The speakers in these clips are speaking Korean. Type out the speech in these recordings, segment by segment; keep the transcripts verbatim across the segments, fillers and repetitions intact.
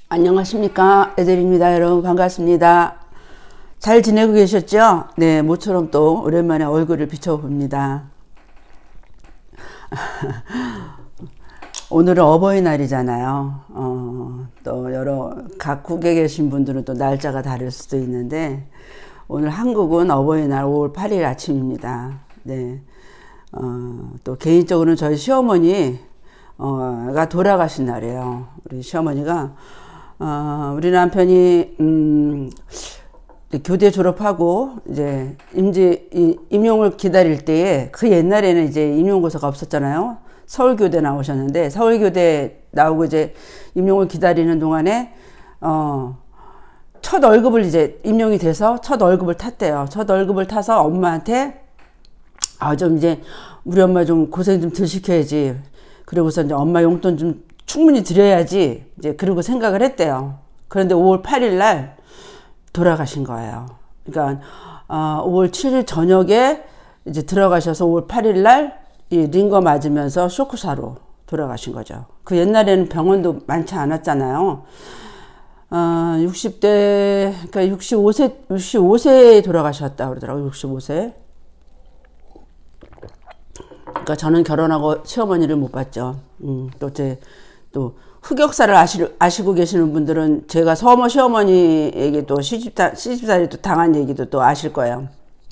안녕하십니까, 애들입니다. 여러분 반갑습니다. 잘 지내고 계셨죠? 네, 모처럼 또 오랜만에 얼굴을 비춰봅니다. 오늘은 어버이날이잖아요. 어, 또 여러 각국에 계신 분들은 또 날짜가 다를 수도 있는데, 오늘 한국은 어버이날 오월 팔일 아침입니다. 네, 어, 또 개인적으로는 저희 시어머니 어, 가 돌아가신 날이에요. 우리 시어머니가 어, 우리 남편이 음, 교대 졸업하고 이제 임지 이, 임용을 기다릴 때에, 그 옛날에는 이제 임용고사가 없었잖아요. 서울교대 나오셨는데, 서울교대 나오고 이제 임용을 기다리는 동안에 어, 첫 월급을 이제 임용이 돼서 첫 월급을 탔대요. 첫 월급을 타서 엄마한테 아, 좀 이제 우리 엄마 좀 고생 좀 덜 시켜야지. 그리고서 이제 엄마 용돈 좀 충분히 드려야지. 이제 그러고 생각을 했대요. 그런데 오월 팔일 날 돌아가신 거예요. 그러니까 어, 오월 칠일 저녁에 이제 들어가셔서 오월 팔일 날 이 링거 맞으면서 쇼크사로 돌아가신 거죠. 그 옛날에는 병원도 많지 않았잖아요. 어, 육십 대, 그러니까 육십오 세, 육십오 세에 돌아가셨다 그러더라고요. 육십오 세. 그러니까 저는 결혼하고 시어머니를 못 봤죠. 음, 또 제, 또 흑역사를 아시, 아시고 계시는 분들은 제가 서머 시어머니에게 또 시집다, 시집살이 또 당한 얘기도 또 아실 거예요.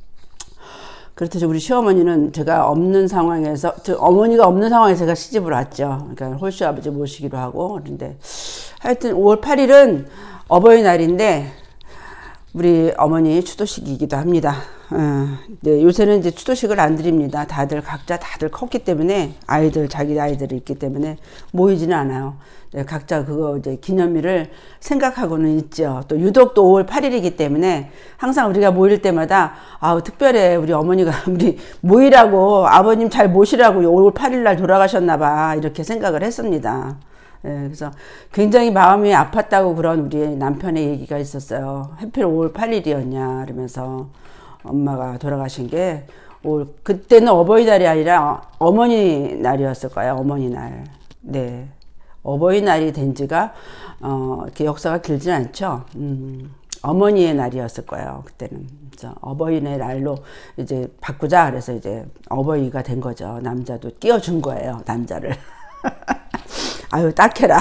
그렇듯이 우리 시어머니는 제가 없는 상황에서, 저 어머니가 없는 상황에서 제가 시집을 왔죠. 그러니까 홀씨 아버지 모시기로 하고. 그런데 하여튼 오월 팔일은 어버이날인데 우리 어머니 추도식이기도 합니다. 어, 네, 요새는 이제 추도식을 안 드립니다. 다들 각자 다들 컸기 때문에, 아이들 자기 아이들이 있기 때문에 모이지는 않아요. 네, 각자 그거 이제 기념일을 생각하고는 있죠. 또 유독 또 오월 팔일이기 때문에 항상 우리가 모일 때마다 아우 특별해, 우리 어머니가 우리 모이라고, 아버님 잘 모시라고 오월 팔일 날 돌아가셨나 봐, 이렇게 생각을 했습니다. 네, 그래서 굉장히 마음이 아팠다고 그런 우리 남편의 얘기가 있었어요. 하필 오월 팔일이었냐 이러면서. 엄마가 돌아가신 게 올, 그때는 어버이날이 아니라 어머니 날이었을 거예요. 어머니 날. 네. 어버이날이 된 지가 어, 이렇게 역사가 길진 않죠. 음, 어머니의 날이었을 거예요. 그때는. 그래서 어버이날 날로 이제 바꾸자. 그래서 이제 어버이가 된 거죠. 남자도 끼워준 거예요. 남자를. 아유, 딱해라.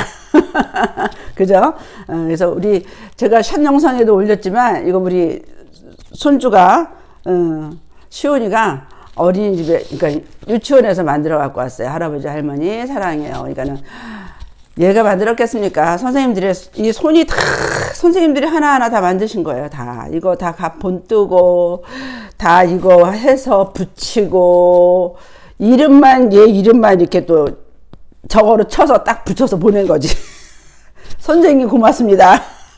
그죠? 어, 그래서 우리, 제가 샷 영상에도 올렸지만, 이거 우리 손주가, 어, 시온이가 어린이집에, 그러니까 유치원에서 만들어 갖고 왔어요. 할아버지, 할머니, 사랑해요. 그러니까는, 얘가 만들었겠습니까? 선생님들의, 이 손이 다, 선생님들이 하나하나 다 만드신 거예요. 다. 이거 다 본 뜨고, 다 이거 해서 붙이고, 이름만, 얘 이름만 이렇게 또, 저거로 쳐서 딱 붙여서 보낸 거지. 선생님 고맙습니다.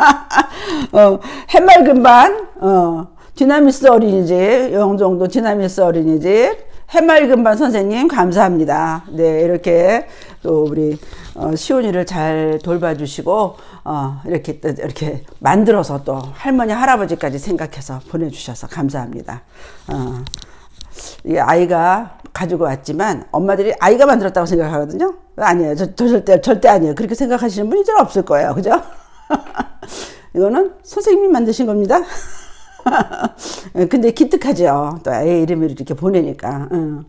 어, 해맑은 반, 어, 디나미스 어린이집, 영종도 디나미스 어린이집, 해맑은 반 선생님 감사합니다. 네, 이렇게 또 우리 어, 시온이를 잘 돌봐주시고, 어, 이렇게 또 이렇게 만들어서 또 할머니, 할아버지까지 생각해서 보내주셔서 감사합니다. 어, 이 아이가 가지고 왔지만 엄마들이 아이가 만들었다고 생각하거든요. 아니에요. 저, 저 절대 절대 아니에요. 그렇게 생각하시는 분이 잘 없을 거예요. 그죠? 이거는 선생님이 만드신 겁니다. 근데 기특하죠. 또 애 이름을 이렇게 보내니까. 응.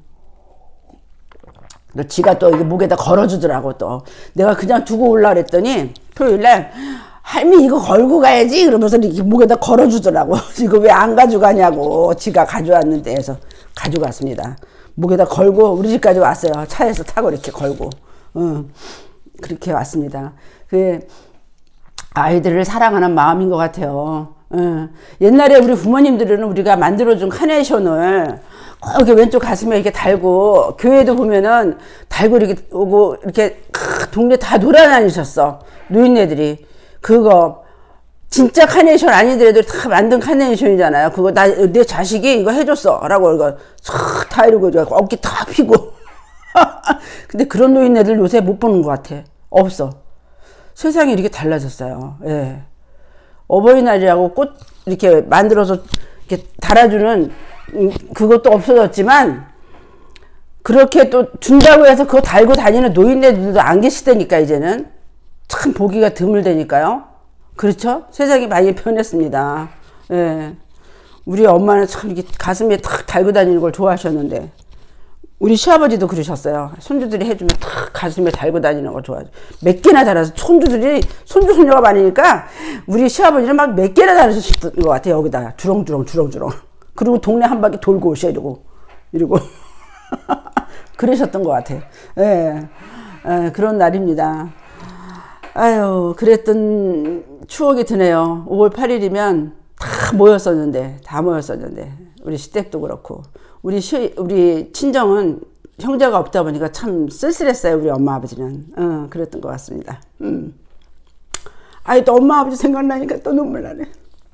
또 지가 또 이게 목에다 걸어주더라고. 또 내가 그냥 두고 올라 그랬더니 토요일날 할미 이거 걸고 가야지 그러면서 이렇게 목에다 걸어주더라고. 이거 왜 안 가져가냐고. 지가 가져왔는데 해서 가져갔습니다. 목에다 걸고 우리 집까지 왔어요. 차에서 타고 이렇게 걸고. 응. 그렇게 왔습니다. 그 아이들을 사랑하는 마음인 것 같아요. 응. 옛날에 우리 부모님들은 우리가 만들어준 카네이션을 거기 왼쪽 가슴에 이렇게 달고, 교회도 보면은 달고 이렇게 오고, 이렇게 동네 다 돌아다니셨어. 노인네들이. 그거 진짜 카네이션 아니더라도 다 만든 카네이션이잖아요. 그거 나 내 자식이 이거 해줬어 라고 이거 싹 다 이러고 어깨 다 피고. 근데 그런 노인네들 요새 못 보는 것 같아. 없어. 세상이 이렇게 달라졌어요. 예. 어버이날이라고 꽃 이렇게 만들어서 이렇게 달아주는 그것도 없어졌지만, 그렇게 또 준다고 해서 그거 달고 다니는 노인네들도 안 계시다니까, 이제는. 참 보기가 드물다니까요. 그렇죠? 세상이 많이 변했습니다. 예. 우리 엄마는 참 이렇게 가슴에 탁 달고 다니는 걸 좋아하셨는데, 우리 시아버지도 그러셨어요. 손주들이 해주면 탁 가슴에 달고 다니는 걸 좋아하죠. 몇 개나 달아서, 손주들이, 손주, 손녀가 많으니까, 우리 시아버지는 막 몇 개나 달으셨던 것 같아요. 여기다. 주렁주렁, 주렁주렁. 그리고 동네 한 바퀴 돌고 오셔, 이러고. 이러고. 그러셨던 것 같아요. 예. 예, 그런 날입니다. 아유, 그랬던 추억이 드네요. 오월 팔일이면 다 모였었는데, 다 모였었는데, 우리 시댁도 그렇고, 우리 시, 우리 친정은 형제가 없다 보니까 참 쓸쓸했어요, 우리 엄마 아버지는. 어, 그랬던 것 같습니다. 음. 아이, 또 엄마 아버지 생각나니까 또 눈물 나네.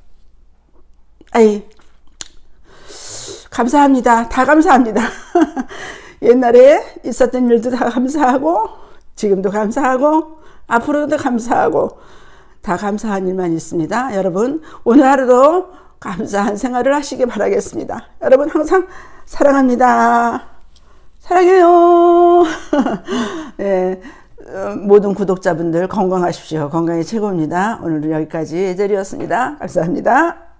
아이, 감사합니다. 다 감사합니다. 옛날에 있었던 일도 다 감사하고, 지금도 감사하고, 앞으로도 감사하고, 다 감사한 일만 있습니다. 여러분, 오늘 하루도 감사한 생활을 하시기 바라겠습니다. 여러분, 항상 사랑합니다. 사랑해요. 예, 모든 구독자분들 건강하십시오. 건강이 최고입니다. 오늘은 여기까지 예절이었습니다. 감사합니다.